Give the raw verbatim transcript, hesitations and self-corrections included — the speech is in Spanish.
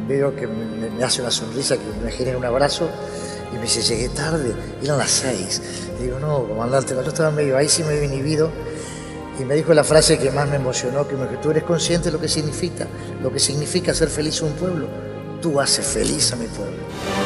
veo que me, me hace una sonrisa, que me genera un abrazo y me dice, llegué tarde, eran las seis. Digo, no, comandante, yo estaba medio ahí, sí me había inhibido. Y me dijo la frase que más me emocionó, que me dijo, tú eres consciente de lo que significa, lo que significa ser feliz a un pueblo. Tú haces feliz a mi pueblo.